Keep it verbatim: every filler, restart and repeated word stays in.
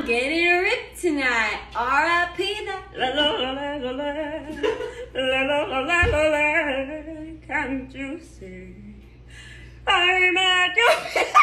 getting ripped tonight. R I P that. La la la la la la la la la la la. Can't you see I'm at your